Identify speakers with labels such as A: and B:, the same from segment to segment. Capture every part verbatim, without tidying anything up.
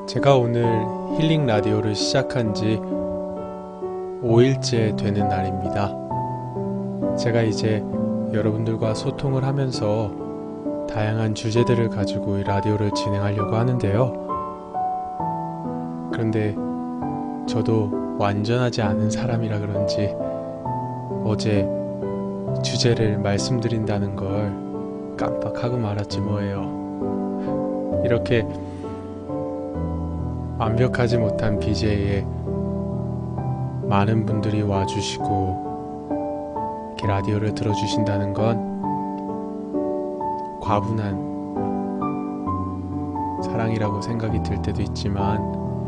A: 제가 오늘 힐링 라디오를 시작한 지 오 일째 되는 날입니다. 제가 이제 여러분들과 소통을 하면서 다양한 주제들을 가지고 이 라디오를 진행하려고 하는데요. 그런데 저도 완전하지 않은 사람이라 그런지 어제 주제를 말씀드린다는 걸 깜빡하고 말았지 뭐예요. 이렇게 완벽하지 못한 비제이에 많은 분들이 와주시고 이렇게 라디오를 들어주신다는 건 과분한 사랑이라고 생각이 들 때도 있지만,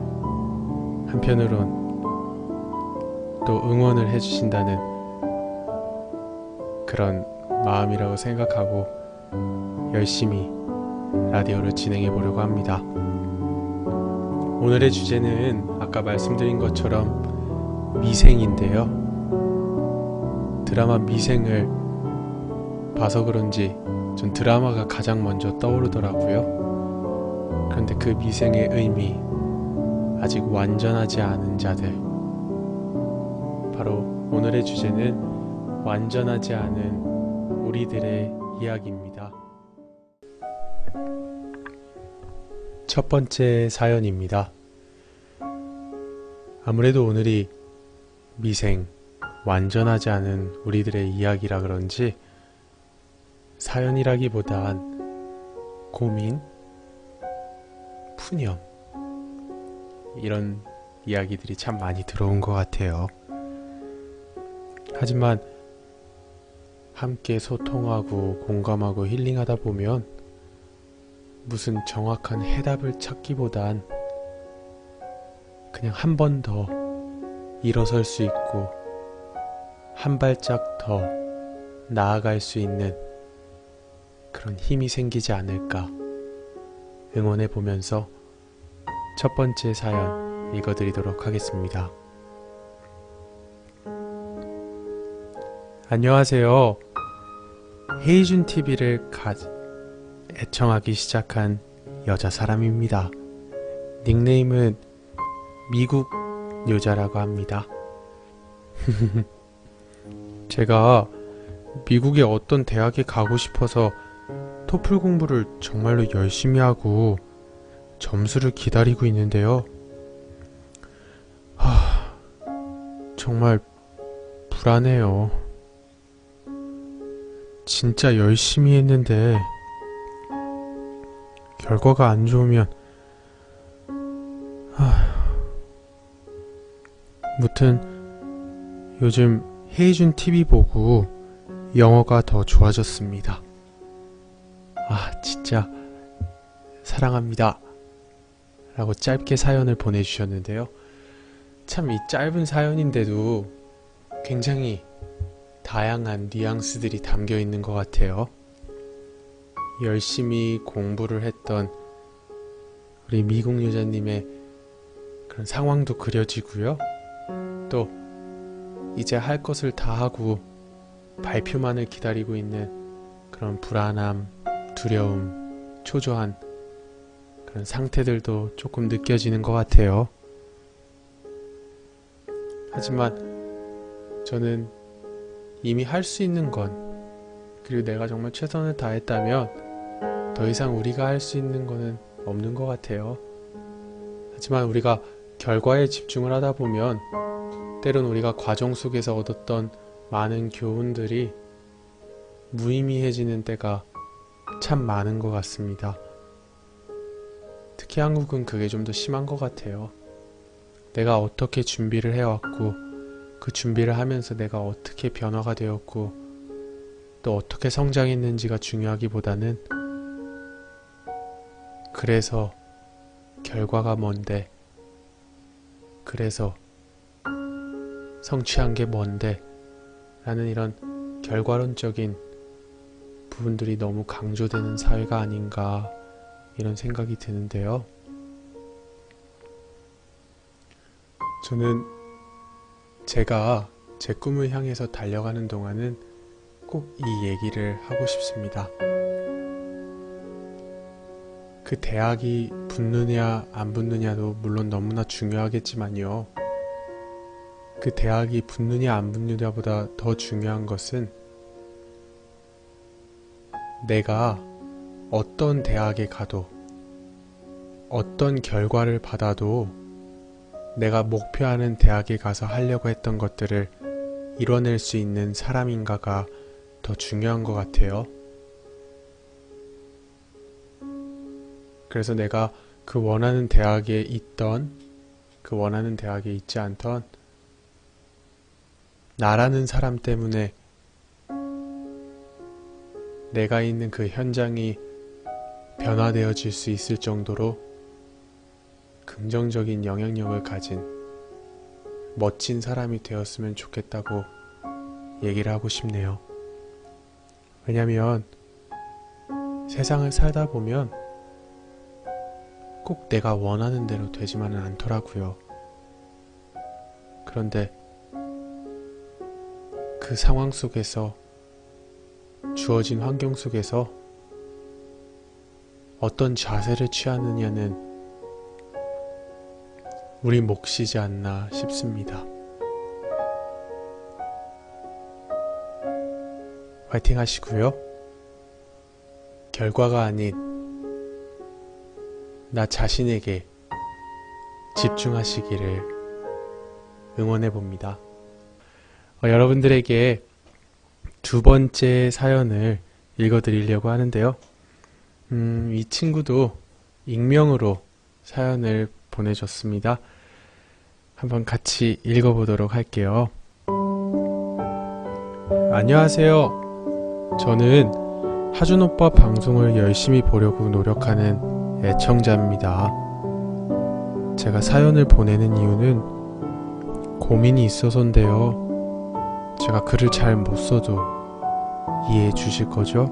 A: 한편으론 또 응원을 해주신다는 그런 마음이라고 생각하고 열심히 라디오를 진행해 보려고 합니다. 오늘의 주제는 아까 말씀드린 것처럼 미생인데요. 드라마 미생을 봐서 그런지 전 드라마가 가장 먼저 떠오르더라고요. 그런데 그 미생의 의미, 아직 완전하지 않은 자들, 바로 오늘의 주제는 완전하지 않은 우리들의 이야기입니다. 첫 번째 사연입니다. 아무래도 오늘이 미생, 완전하지 않은 우리들의 이야기라 그런지 사연이라기보단 고민, 푸념, 이런 이야기들이 참 많이 들어온 것 같아요. 하지만 함께 소통하고 공감하고 힐링하다 보면 무슨 정확한 해답을 찾기보단 그냥 한 번 더 일어설 수 있고 한 발짝 더 나아갈 수 있는 그런 힘이 생기지 않을까 응원해 보면서 첫 번째 사연 읽어드리도록 하겠습니다. 안녕하세요. 헤이준티비를 가, 애청하기 시작한 여자 사람입니다. 닉네임은 미국 여자라고 합니다. 제가 미국의 어떤 대학에 가고 싶어서 토플 공부를 정말로 열심히 하고 점수를 기다리고 있는데요. 하, 정말 불안해요. 진짜 열심히 했는데 결과가 안 좋으면 하... 무튼 요즘 헤이준 티비 보고 영어가 더 좋아졌습니다. 아, 진짜 사랑합니다 라고 짧게 사연을 보내주셨는데요. 참 이 짧은 사연인데도 굉장히 다양한 뉘앙스들이 담겨 있는 것 같아요. 열심히 공부를 했던 우리 미국 여자님의 그런 상황도 그려지고요. 또 이제 할 것을 다 하고 발표만을 기다리고 있는 그런 불안함, 두려움, 초조한 그런 상태들도 조금 느껴지는 것 같아요. 하지만 저는 이미 할 수 있는 건, 그리고 내가 정말 최선을 다했다면 더 이상 우리가 할 수 있는 거는 없는 것 같아요. 하지만 우리가 결과에 집중을 하다 보면 때론 우리가 과정 속에서 얻었던 많은 교훈들이 무의미해지는 때가 참 많은 것 같습니다. 특히 한국은 그게 좀 더 심한 것 같아요. 내가 어떻게 준비를 해왔고 그 준비를 하면서 내가 어떻게 변화가 되었고 또 어떻게 성장했는지가 중요하기보다는 그래서 결과가 뭔데, 그래서 성취한 게 뭔데 라는 이런 결과론적인 부분들이 너무 강조되는 사회가 아닌가, 이런 생각이 드는데요. 저는 제가 제 꿈을 향해서 달려가는 동안은 꼭 이 얘기를 하고 싶습니다. 그 대학이 붙느냐 안 붙느냐도 물론 너무나 중요하겠지만요. 그 대학이 붙느냐 안 붙느냐보다 더 중요한 것은 내가 어떤 대학에 가도 어떤 결과를 받아도 내가 목표하는 대학에 가서 하려고 했던 것들을 이뤄낼 수 있는 사람인가가 더 중요한 것 같아요. 그래서 내가 그 원하는 대학에 있던, 그 원하는 대학에 있지 않던 나라는 사람 때문에 내가 있는 그 현장이 변화되어질 수 있을 정도로 긍정적인 영향력을 가진 멋진 사람이 되었으면 좋겠다고 얘기를 하고 싶네요. 왜냐면 세상을 살다 보면 꼭 내가 원하는 대로 되지만은 않더라고요. 그런데 그 상황 속에서, 주어진 환경 속에서 어떤 자세를 취하느냐는 우리 몫이지 않나 싶습니다. 화이팅 하시고요. 결과가 아닌 나 자신에게 집중하시기를 응원해 봅니다. 어, 여러분들에게 두 번째 사연을 읽어드리려고 하는데요. 음, 이 친구도 익명으로 사연을 보내줬습니다. 한번 같이 읽어보도록 할게요. 안녕하세요. 저는 하준 오빠 방송을 열심히 보려고 노력하는 애청자입니다. 제가 사연을 보내는 이유는 고민이 있어서인데요. 제가 글을 잘 못 써도 이해해 주실 거죠?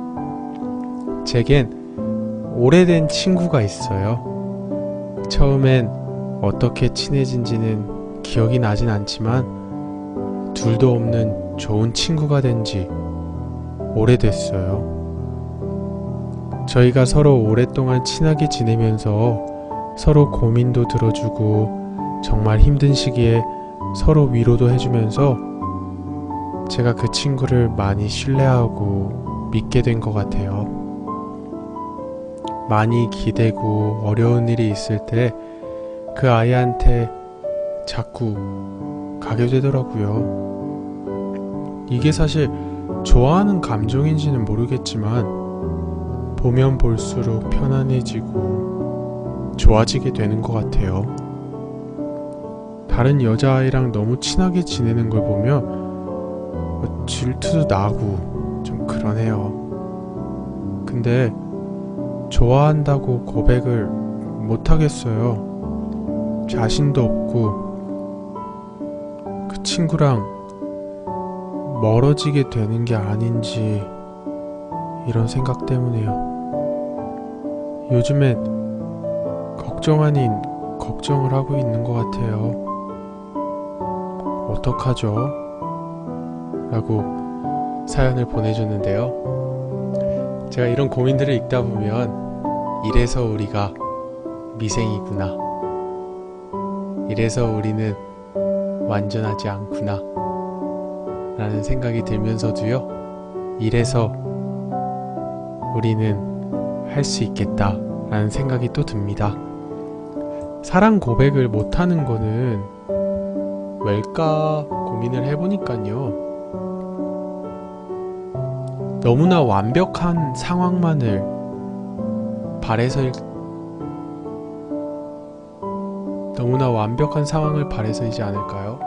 A: 제겐 오래된 친구가 있어요. 처음엔 어떻게 친해진지는 기억이 나진 않지만 둘도 없는 좋은 친구가 된 지 오래됐어요. 저희가 서로 오랫동안 친하게 지내면서 서로 고민도 들어주고 정말 힘든 시기에 서로 위로도 해주면서 제가 그 친구를 많이 신뢰하고 믿게 된 것 같아요. 많이 기대고 어려운 일이 있을 때 그 아이한테 자꾸 가게 되더라고요. 이게 사실 좋아하는 감정인지는 모르겠지만 보면 볼수록 편안해지고 좋아지게 되는 것 같아요. 다른 여자아이랑 너무 친하게 지내는 걸 보면 질투도 나고 좀 그러네요. 근데 좋아한다고 고백을 못하겠어요. 자신도 없고 그 친구랑 멀어지게 되는 게 아닌지 이런 생각 때문에요. 요즘엔 걱정 아닌 걱정을 하고 있는 것 같아요. 어떡하죠? 라고 사연을 보내줬는데요. 제가 이런 고민들을 읽다 보면 이래서 우리가 미생이구나, 이래서 우리는 완전하지 않구나 라는 생각이 들면서도요, 이래서 우리는 할 수 있겠다 라는 생각이 또 듭니다. 사랑 고백을 못하는 거는 왜일까 고민을 해보니까요, 너무나 완벽한 상황만을 바래서 너무나 완벽한 상황을 바래서이지 않을까요?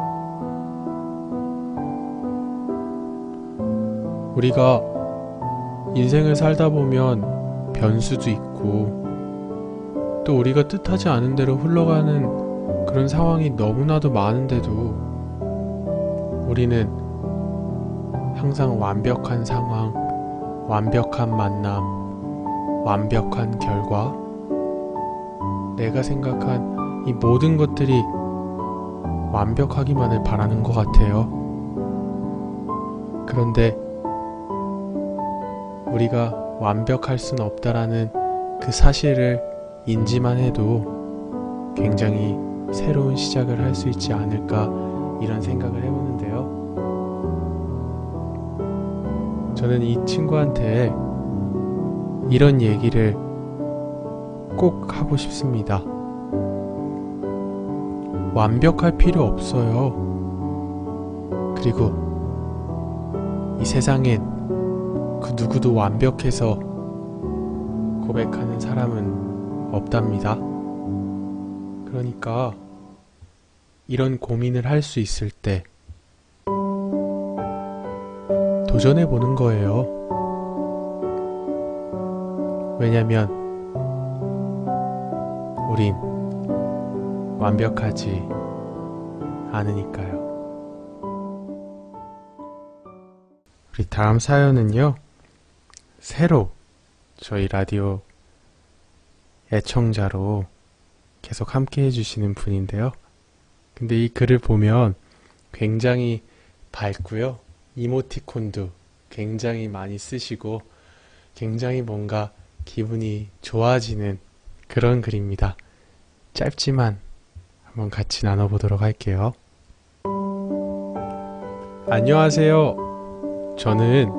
A: 우리가 인생을 살다 보면 변수도 있고 또 우리가 뜻하지 않은 대로 흘러가는 그런 상황이 너무나도 많은데도 우리는 항상 완벽한 상황, 완벽한 만남, 완벽한 결과, 내가 생각한 이 모든 것들이 완벽하기만을 바라는 것 같아요. 그런데 우리가 완벽할 순 없다라는 그 그 사실을 인지만 해도 굉장히 새로운 시작을 할 수 있지 않을까 이런 생각을 해보는데요. 저는 이 친구한테 이런 얘기를 꼭 하고 싶습니다. 완벽할 필요 없어요. 그리고 이 세상엔 그 누구도 완벽해서 고백하는 사람은 없답니다. 그러니까 이런 고민을 할 수 있을 때 도전해 보는 거예요. 왜냐면 우린 완벽하지 않으니까요. 우리 다음 사연은요, 새로 저희 라디오 애청자로 계속 함께 해주시는 분인데요. 근데 이 글을 보면 굉장히 밝고요, 이모티콘도 굉장히 많이 쓰시고 굉장히 뭔가 기분이 좋아지는 그런 글입니다. 짧지만 한번 같이 나눠보도록 할게요. 안녕하세요. 저는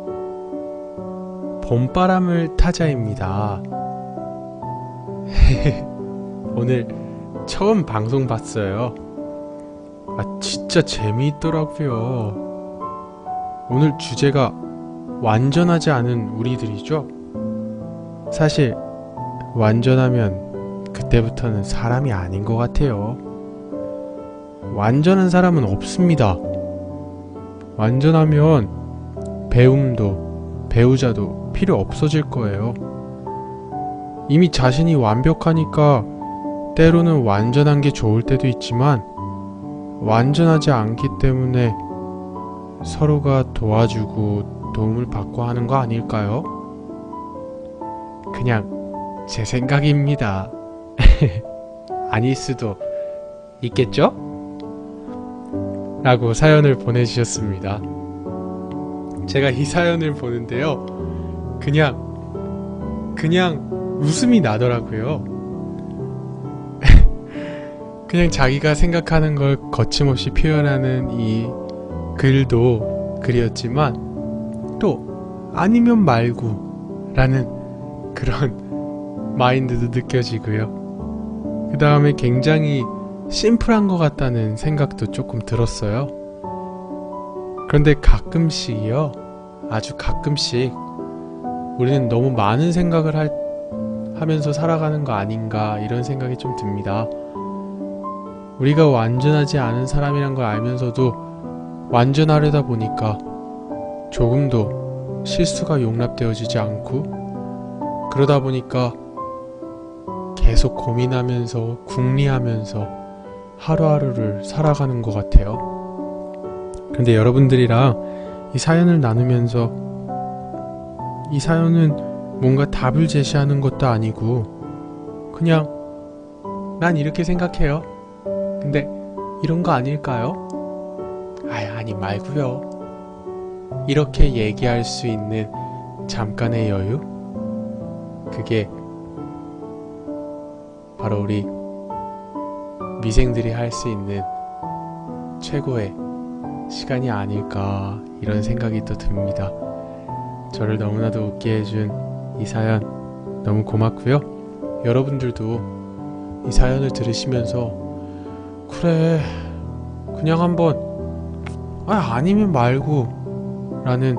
A: 봄바람을 타자입니다. 오늘 처음 방송 봤어요. 아, 진짜 재미있더라고요. 오늘 주제가 완전하지 않은 우리들이죠. 사실 완전하면 그때부터는 사람이 아닌 것 같아요. 완전한 사람은 없습니다. 완전하면 배움도 배우자도 필요 없어질 거예요. 이미 자신이 완벽하니까 때로는 완전한 게 좋을 때도 있지만 완전하지 않기 때문에 서로가 도와주고 도움을 받고 하는 거 아닐까요? 그냥 제 생각입니다. 아닐 수도 있겠죠? 라고 사연을 보내주셨습니다. 제가 이 사연을 보는데요, 그냥 그냥 웃음이 나더라고요. 그냥 자기가 생각하는 걸 거침없이 표현하는 이 글도 글이었지만 또 아니면 말고 라는 그런 마인드도 느껴지고요. 그 다음에 굉장히 심플한 것 같다는 생각도 조금 들었어요. 그런데 가끔씩이요, 아주 가끔씩 우리는 너무 많은 생각을 할, 하면서 살아가는 거 아닌가 이런 생각이 좀 듭니다. 우리가 완전하지 않은 사람이란 걸 알면서도 완전하려다 보니까 조금도 실수가 용납되어지지 않고, 그러다 보니까 계속 고민하면서 궁리하면서 하루하루를 살아가는 것 같아요. 근데 여러분들이랑 이 사연을 나누면서 이 사연은 뭔가 답을 제시하는 것도 아니고 그냥 난 이렇게 생각해요. 근데 이런 거 아닐까요? 아이, 아니 말고요. 이렇게 얘기할 수 있는 잠깐의 여유? 그게 바로 우리 미생들이 할 수 있는 최고의 시간이 아닐까 이런 생각이 또 듭니다. 저를 너무나도 웃게 해준 이 사연 너무 고맙고요. 여러분들도 이 사연을 들으시면서 그래, 그냥 한번 아, 아니면 말고 라는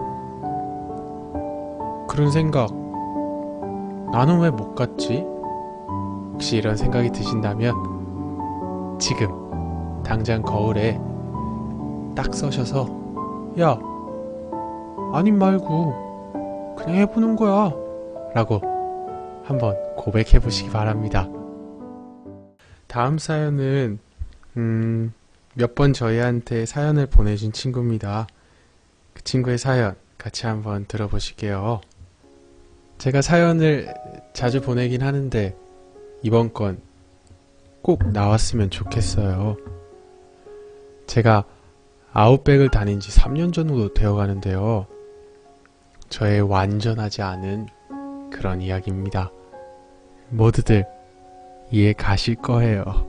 A: 그런 생각, 나는 왜 못 갔지? 혹시 이런 생각이 드신다면 지금 당장 거울에 딱 서셔서 야, 아님 말고 그냥 해보는 거야 라고 한번 고백해 보시기 바랍니다. 다음 사연은 음, 몇 번 저희한테 사연을 보내준 친구입니다. 그 친구의 사연 같이 한번 들어보실게요. 제가 사연을 자주 보내긴 하는데 이번 건 꼭 나왔으면 좋겠어요. 제가 아웃백을 다닌 지 삼 년 정도 되어 가는데요. 저의 완전하지 않은 그런 이야기입니다. 모두들 이해 가실 거예요.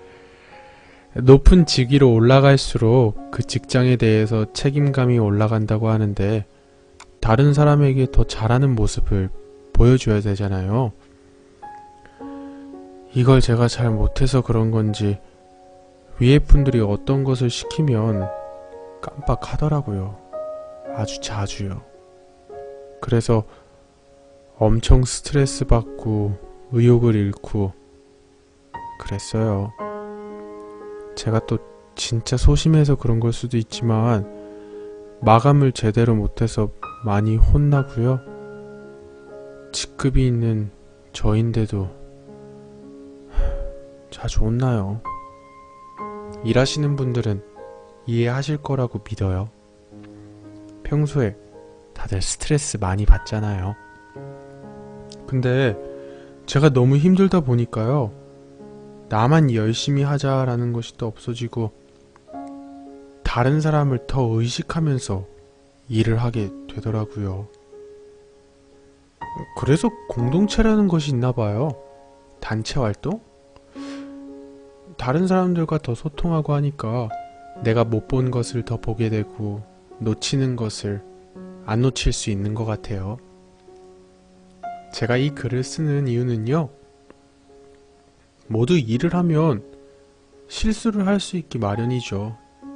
A: 높은 직위로 올라갈수록 그 직장에 대해서 책임감이 올라간다고 하는데 다른 사람에게 더 잘하는 모습을 보여줘야 되잖아요. 이걸 제가 잘 못해서 그런 건지 위에 분들이 어떤 것을 시키면 깜빡하더라고요. 아주 자주요. 그래서 엄청 스트레스 받고 의욕을 잃고 그랬어요. 제가 또 진짜 소심해서 그런 걸 수도 있지만 마감을 제대로 못해서 많이 혼나고요. 직급이 있는 저인데도 자주 혼나요. 일하시는 분들은 이해하실 거라고 믿어요. 평소에 다들 스트레스 많이 받잖아요. 근데 제가 너무 힘들다 보니까요. 나만 열심히 하자라는 것이 또 없어지고 다른 사람을 더 의식하면서 일을 하게 되더라고요. 그래서 공동체라는 것이 있나 봐요. 단체 활동? 다른 사람들과 더 소통하고 하니까 내가 못 본 것을 더 보게 되고 놓치는 것을 안 놓칠 수 있는 것 같아요. 제가 이 글을 쓰는 이유는요. 모두 일을 하면 실수를 할 수 있기 마련이죠.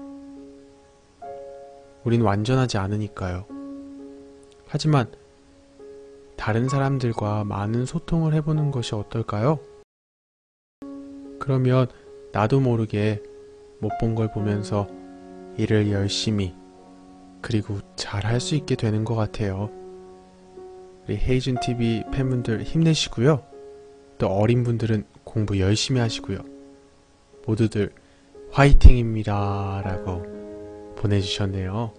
A: 우린 완전하지 않으니까요. 하지만 다른 사람들과 많은 소통을 해보는 것이 어떨까요? 그러면 나도 모르게 못 본 걸 보면서 일을 열심히 그리고 잘 할 수 있게 되는 것 같아요. 우리 헤이즌티비 팬분들 힘내시고요. 또 어린 분들은 공부 열심히 하시고요. 모두들 화이팅입니다 라고 보내주셨네요.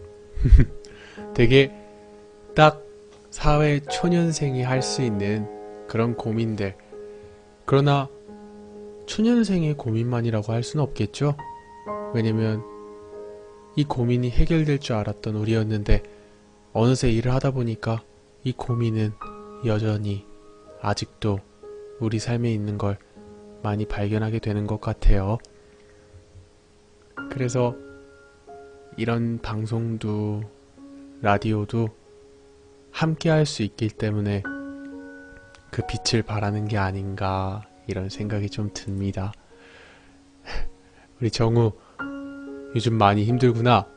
A: 되게 딱 사회 초년생이 할 수 있는 그런 고민들. 그러나 초년생의 고민만이라고 할 수는 없겠죠. 왜냐면 이 고민이 해결될 줄 알았던 우리였는데 어느새 일을 하다 보니까 이 고민은 여전히 아직도 우리 삶에 있는 걸 많이 발견하게 되는 것 같아요. 그래서 이런 방송도 라디오도 함께 할 수 있기 때문에 그 빛을 바라는 게 아닌가 이런 생각이 좀 듭니다. 우리 정우 요즘 많이 힘들구나.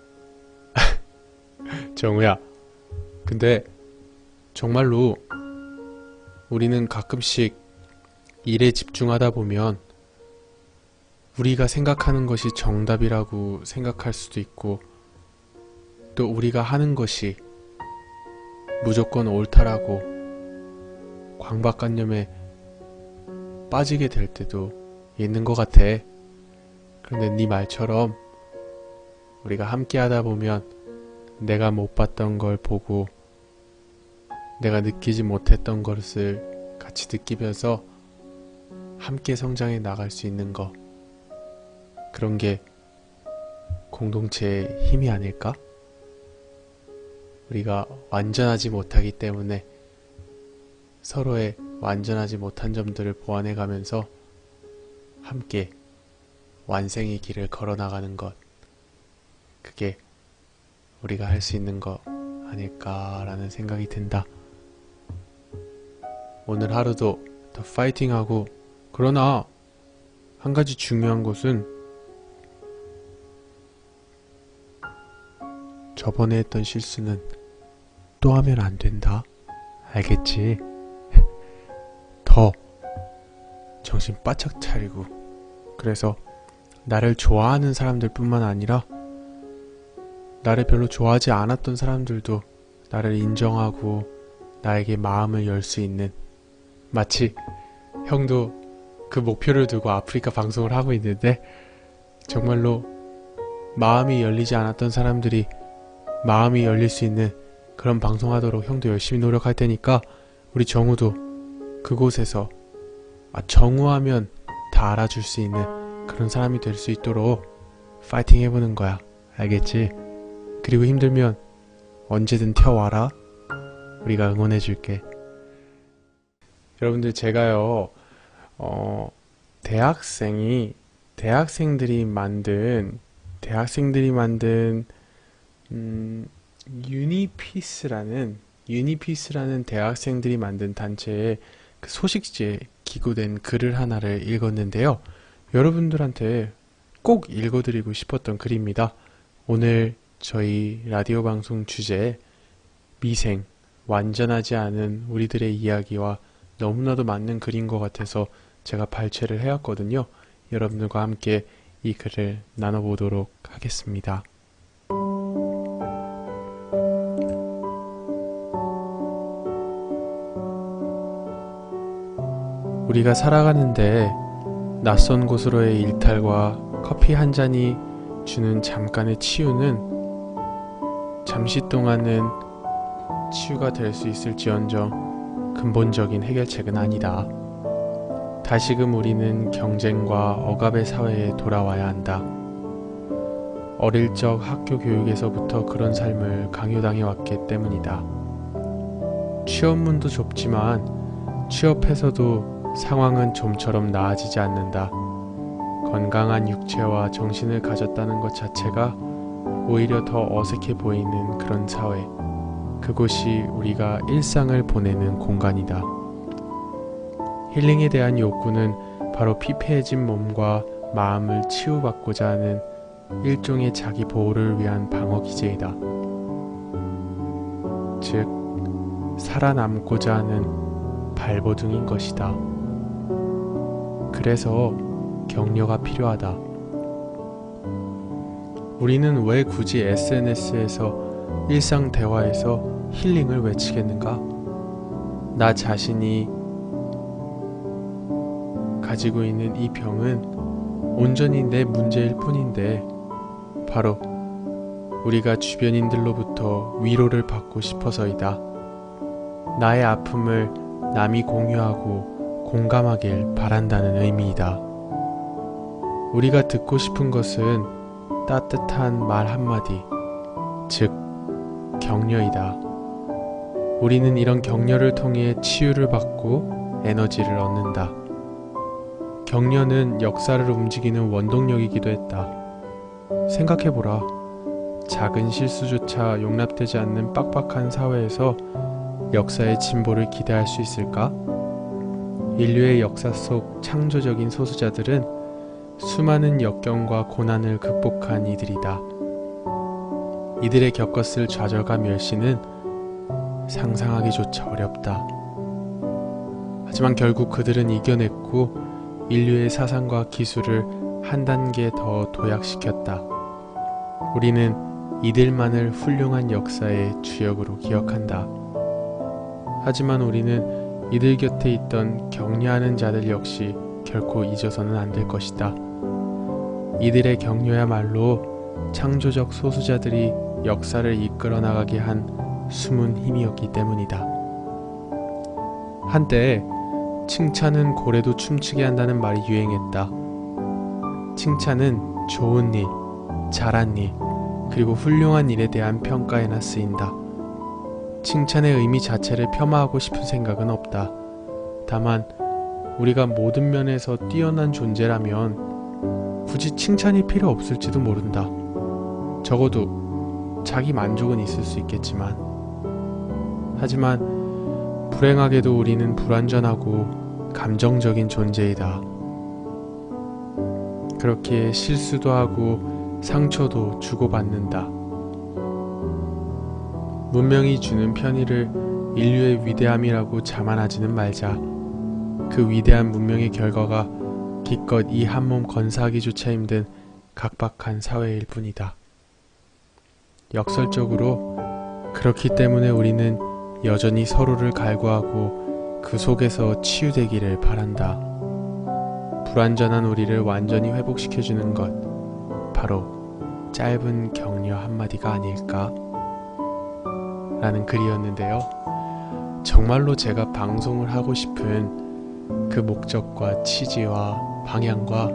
A: 정우야, 근데 정말로 우리는 가끔씩 일에 집중하다 보면 우리가 생각하는 것이 정답이라고 생각할 수도 있고 또 우리가 하는 것이 무조건 옳다라고 강박관념에 빠지게 될 때도 있는 것 같아. 그런데 네 말처럼 우리가 함께 하다 보면 내가 못 봤던 걸 보고 내가 느끼지 못했던 것을 같이 느끼면서 함께 성장해 나갈 수 있는 것, 그런 게 공동체의 힘이 아닐까? 우리가 완전하지 못하기 때문에 서로의 완전하지 못한 점들을 보완해 가면서 함께 완성의 길을 걸어 나가는 것, 그게 우리가 할 수 있는 거 아닐까라는 생각이 든다. 오늘 하루도 더 파이팅하고, 그러나 한 가지 중요한 것은 저번에 했던 실수는 또 하면 안 된다. 알겠지? 더 정신 바짝 차리고, 그래서 나를 좋아하는 사람들 뿐만 아니라 나를 별로 좋아하지 않았던 사람들도 나를 인정하고 나에게 마음을 열 수 있는, 마치 형도 그 목표를 두고 아프리카 방송을 하고 있는데 정말로 마음이 열리지 않았던 사람들이 마음이 열릴 수 있는 그런 방송하도록 형도 열심히 노력할 테니까 우리 정우도 그곳에서 아, 정우하면 다 알아줄 수 있는 그런 사람이 될 수 있도록 파이팅 해보는 거야. 알겠지? 그리고 힘들면 언제든 튀어와라. 우리가 응원해줄게. 여러분들 제가요, 어, 대학생이, 대학생들이 만든, 대학생들이 만든, 음, 유니피스라는, 유니피스라는 대학생들이 만든 단체의 그 소식지에 기고된 글을 하나를 읽었는데요. 여러분들한테 꼭 읽어드리고 싶었던 글입니다. 오늘 저희 라디오 방송 주제, 미생, 완전하지 않은 우리들의 이야기와 너무나도 맞는 글인 것 같아서 제가 발췌를 해왔거든요. 여러분들과 함께 이 글을 나눠보도록 하겠습니다. 우리가 살아가는데 낯선 곳으로의 일탈과 커피 한 잔이 주는 잠깐의 치유는 잠시 동안은 치유가 될 수 있을지언정 근본적인 해결책은 아니다. 다시금 우리는 경쟁과 억압의 사회에 돌아와야 한다. 어릴 적 학교 교육에서부터 그런 삶을 강요당해 왔기 때문이다. 취업문도 좁지만 취업해서도 상황은 좀처럼 나아지지 않는다. 건강한 육체와 정신을 가졌다는 것 자체가 오히려 더 어색해 보이는 그런 사회. 그곳이 우리가 일상을 보내는 공간이다. 힐링에 대한 욕구는 바로 피폐해진 몸과 마음을 치유받고자 하는 일종의 자기 보호를 위한 방어 기제이다. 즉, 살아남고자 하는 발버둥인 것이다. 그래서 격려가 필요하다. 우리는 왜 굳이 에스엔에스에서 일상 대화에서 힐링을 외치겠는가? 나 자신이 가지고 있는 이 병은 온전히 내 문제일 뿐인데 바로 우리가 주변인들로부터 위로를 받고 싶어서이다. 나의 아픔을 남이 공유하고 공감하길 바란다는 의미이다. 우리가 듣고 싶은 것은 따뜻한 말 한마디, 즉 격려이다. 우리는 이런 격려를 통해 치유를 받고 에너지를 얻는다. 격려는 역사를 움직이는 원동력이기도 했다. 생각해보라. 작은 실수조차 용납되지 않는 빡빡한 사회에서 역사의 진보를 기대할 수 있을까? 인류의 역사 속 창조적인 소수자들은 수많은 역경과 고난을 극복한 이들이다. 이들의 겪었을 좌절과 멸시는 상상하기조차 어렵다. 하지만 결국 그들은 이겨냈고 인류의 사상과 기술을 한 단계 더 도약시켰다. 우리는 이들만을 훌륭한 역사의 주역으로 기억한다. 하지만 우리는 이들 곁에 있던 격려하는 자들 역시 결코 잊어서는 안 될 것이다. 이들의 격려야말로 창조적 소수자들이 역사를 이끌어 나가게 한 숨은 힘이었기 때문이다. 한때 칭찬은 고래도 춤추게 한다는 말이 유행했다. 칭찬은 좋은 일, 잘한 일, 그리고 훌륭한 일에 대한 평가에나 쓰인다. 칭찬의 의미 자체를 폄하하고 싶은 생각은 없다. 다만 우리가 모든 면에서 뛰어난 존재라면 굳이 칭찬이 필요 없을지도 모른다. 적어도 자기 만족은 있을 수 있겠지만, 하지만 불행하게도 우리는 불완전하고 감정적인 존재이다. 그렇게 실수도 하고 상처도 주고받는다. 문명이 주는 편의를 인류의 위대함이라고 자만하지는 말자. 그 위대한 문명의 결과가 기껏 이 한 몸 건사하기조차 힘든 각박한 사회일 뿐이다. 역설적으로 그렇기 때문에 우리는 여전히 서로를 갈구하고 그 속에서 치유되기를 바란다. 불완전한 우리를 완전히 회복시켜주는 것, 바로 짧은 격려 한마디가 아닐까? 라는 글이었는데요. 정말로 제가 방송을 하고 싶은 그 목적과 취지와 방향과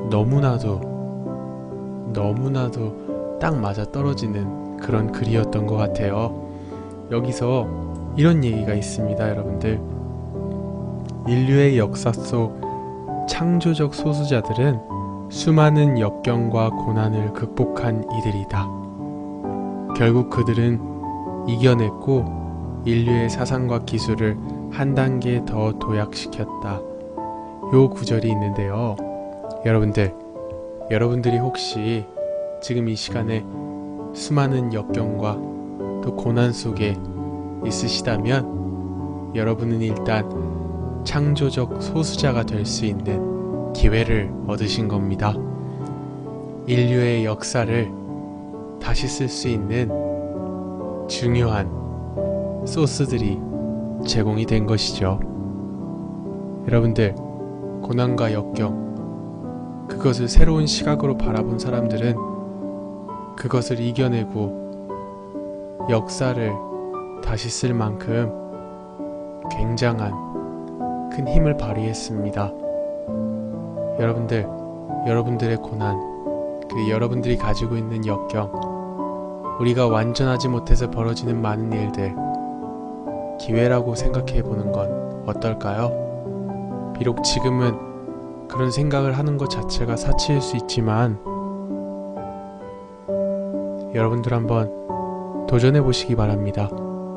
A: 너무나도 너무나도 딱 맞아 떨어지는 그런 글이었던 것 같아요. 여기서 이런 얘기가 있습니다, 여러분들. 인류의 역사 속 창조적 소수자들은 수많은 역경과 고난을 극복한 이들이다. 결국 그들은 이겨냈고 인류의 사상과 기술을 한 단계 더 도약시켰다. 요 구절이 있는데요. 여러분들, 여러분들이 혹시 지금 이 시간에 수많은 역경과 또 고난 속에 있으시다면 여러분은 일단 창조적 소수자가 될 수 있는 기회를 얻으신 겁니다. 인류의 역사를 다시 쓸 수 있는 중요한 소스들이 제공이 된 것이죠. 여러분들, 고난과 역경, 그것을 새로운 시각으로 바라본 사람들은 그것을 이겨내고 역사를 다시 쓸 만큼 굉장한 큰 힘을 발휘했습니다. 여러분들, 여러분들의 고난, 그 여러분들이 가지고 있는 역경, 우리가 완전하지 못해서 벌어지는 많은 일들, 기회라고 생각해 보는 건 어떨까요? 비록 지금은 그런 생각을 하는 것 자체가 사치일 수 있지만 여러분들 한번 도전해 보시기 바랍니다.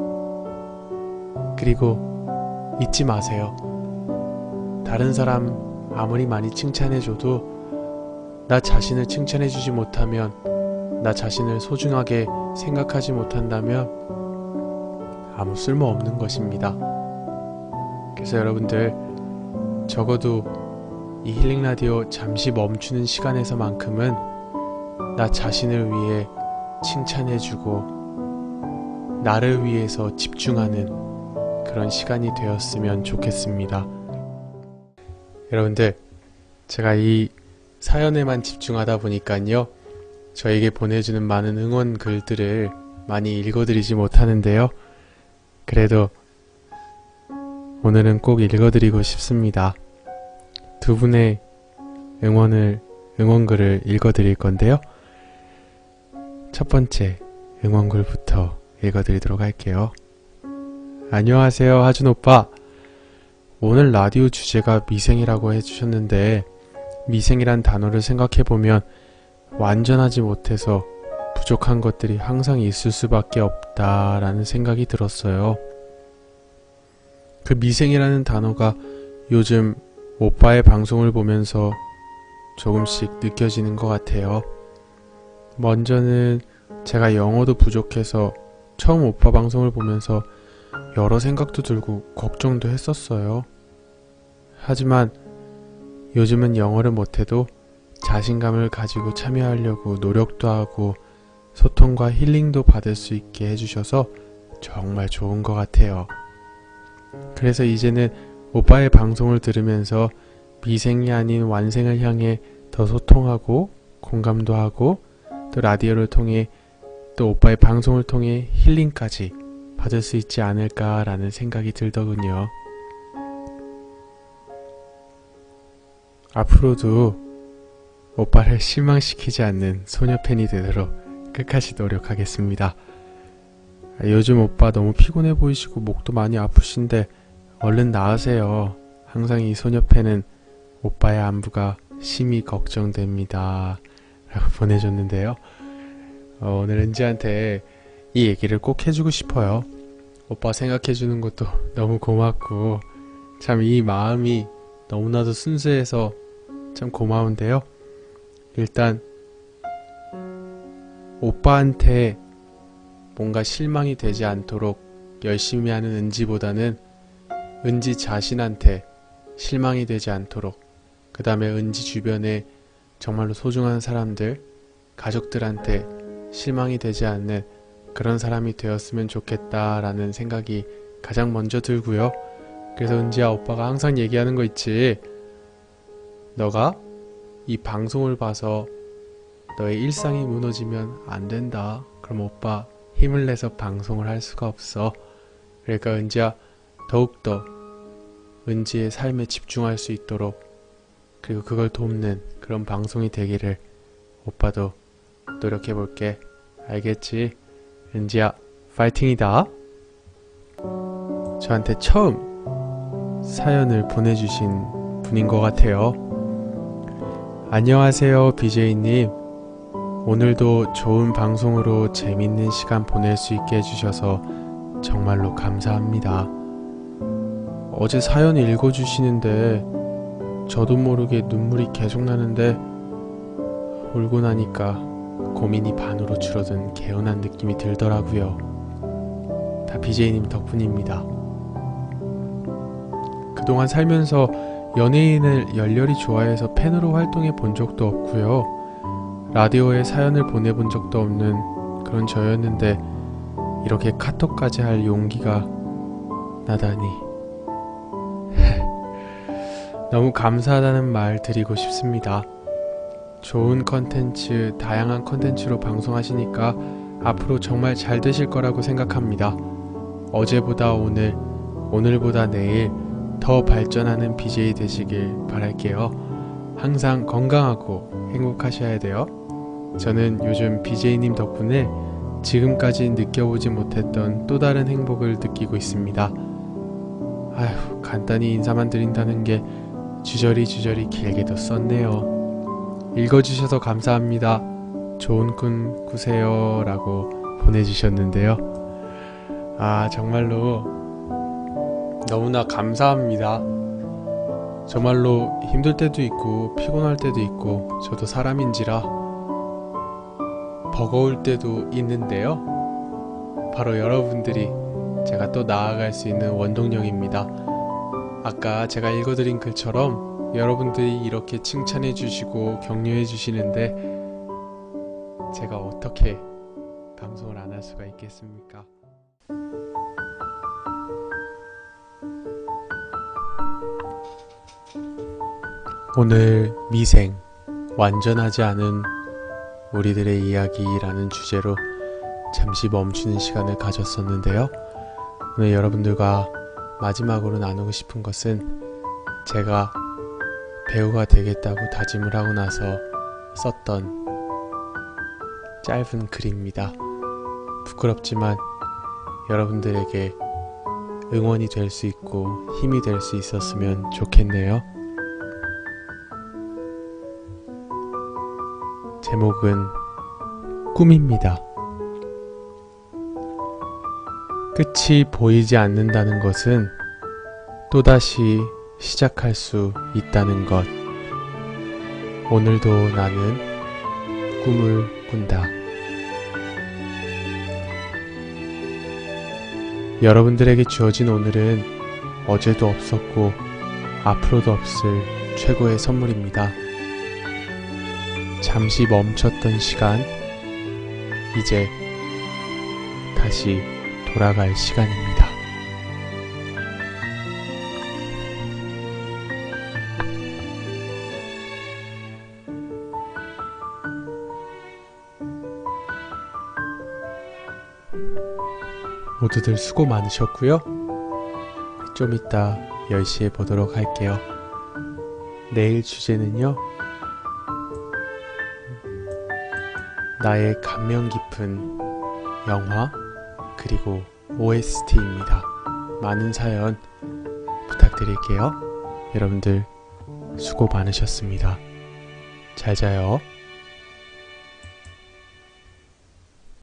A: 그리고 잊지 마세요. 다른 사람 아무리 많이 칭찬해줘도 나 자신을 칭찬해주지 못하면, 나 자신을 소중하게 생각하지 못한다면 아무 쓸모 없는 것입니다. 그래서 여러분들, 적어도 이 힐링 라디오 잠시 멈추는 시간에서만큼은 나 자신을 위해 칭찬해주고 나를 위해서 집중하는 그런 시간이 되었으면 좋겠습니다. 여러분들, 제가 이 사연에만 집중하다 보니까요, 저에게 보내주는 많은 응원 글들을 많이 읽어드리지 못하는데요. 그래도 오늘은 꼭 읽어드리고 싶습니다. 두 분의 응원을, 응원글을 읽어드릴 건데요. 첫 번째 응원글부터 읽어드리도록 할게요. 안녕하세요, 하준 오빠. 오늘 라디오 주제가 미생이라고 해주셨는데, 미생이란 단어를 생각해보면 완전하지 못해서 부족한 것들이 항상 있을 수밖에 없다라는 생각이 들었어요. 그 미생이라는 단어가 요즘 오빠의 방송을 보면서 조금씩 느껴지는 것 같아요. 먼저는 제가 영어도 부족해서 처음 오빠 방송을 보면서 여러 생각도 들고 걱정도 했었어요. 하지만 요즘은 영어를 못해도 자신감을 가지고 참여하려고 노력도 하고 소통과 힐링도 받을 수 있게 해주셔서 정말 좋은 것 같아요. 그래서 이제는 오빠의 방송을 들으면서 미생이 아닌 완생을 향해 더 소통하고 공감도 하고 또 라디오를 통해 또 오빠의 방송을 통해 힐링까지 받을 수 있지 않을까라는 생각이 들더군요. 앞으로도 오빠를 실망시키지 않는 소녀팬이 되도록 끝까지 노력하겠습니다. 요즘 오빠 너무 피곤해 보이시고 목도 많이 아프신데 얼른 나으세요. 항상 이 소녀팬은 오빠의 안부가 심히 걱정됩니다 라고 보내줬는데요. 어, 오늘 은지한테 이 얘기를 꼭 해주고 싶어요. 오빠 생각해주는 것도 너무 고맙고 참 이 마음이 너무나도 순수해서 참 고마운데요. 일단 오빠한테 뭔가 실망이 되지 않도록 열심히 하는 은지보다는 은지 자신한테 실망이 되지 않도록, 그 다음에 은지 주변에 정말로 소중한 사람들, 가족들한테 실망이 되지 않는 그런 사람이 되었으면 좋겠다라는 생각이 가장 먼저 들고요. 그래서 은지야, 오빠가 항상 얘기하는 거 있지. 너가 이 방송을 봐서 너의 일상이 무너지면 안 된다. 그럼 오빠 힘을 내서 방송을 할 수가 없어. 그러니까 은지야, 더욱더 은지의 삶에 집중할 수 있도록, 그리고 그걸 돕는 그런 방송이 되기를 오빠도 노력해볼게. 알겠지? 은지야, 파이팅이다. 저한테 처음 사연을 보내주신 분인 것 같아요. 안녕하세요, 비제이님. 오늘도 좋은 방송으로 재밌는 시간 보낼 수 있게 해주셔서 정말로 감사합니다. 어제 사연 읽어주시는데 저도 모르게 눈물이 계속 나는데 울고 나니까 고민이 반으로 줄어든 개운한 느낌이 들더라고요. 다 비제이님 덕분입니다. 그동안 살면서 연예인을 열렬히 좋아해서 팬으로 활동해 본 적도 없고요. 라디오에 사연을 보내본 적도 없는 그런 저였는데 이렇게 카톡까지 할 용기가 나다니 너무 감사하다는 말 드리고 싶습니다. 좋은 컨텐츠, 다양한 컨텐츠로 방송하시니까 앞으로 정말 잘 되실 거라고 생각합니다. 어제보다 오늘, 오늘보다 내일 더 발전하는 비제이 되시길 바랄게요. 항상 건강하고 행복하셔야 돼요. 저는 요즘 비제이님 덕분에 지금까지 느껴보지 못했던 또 다른 행복을 느끼고 있습니다. 아휴, 간단히 인사만 드린다는 게 주저리 주저리 길게도 썼네요. 읽어주셔서 감사합니다. 좋은 꿈 꾸세요 라고 보내주셨는데요. 아, 정말로 너무나 감사합니다. 정말로 힘들 때도 있고 피곤할 때도 있고 저도 사람인지라 버거울 때도 있는데요. 바로 여러분들이 제가 또 나아갈 수 있는 원동력입니다. 아까 제가 읽어드린 글처럼 여러분들이 이렇게 칭찬해 주시고 격려해 주시는데 제가 어떻게 방송을 안 할 수가 있겠습니까? 오늘 미생, 완전하지 않은 우리들의 이야기라는 주제로 잠시 멈추는 시간을 가졌었는데요. 오늘 여러분들과 마지막으로 나누고 싶은 것은 제가 배우가 되겠다고 다짐을 하고 나서 썼던 짧은 글입니다. 부끄럽지만 여러분들에게 응원이 될 수 있고 힘이 될 수 있었으면 좋겠네요. 제목은 꿈입니다. 끝이 보이지 않는다는 것은 또다시 시작할 수 있다는 것. 오늘도 나는 꿈을 꾼다. 여러분들에게 주어진 오늘은 어제도 없었고 앞으로도 없을 최고의 선물입니다. 잠시 멈췄던 시간, 이제 다시 돌아갈 시간입니다. 모두들 수고 많으셨고요. 좀 이따 열 시에 보도록 할게요. 내일 주제는요, 나의 감명 깊은 영화 그리고 오에스티입니다. 많은 사연 부탁드릴게요. 여러분들 수고 많으셨습니다. 잘 자요.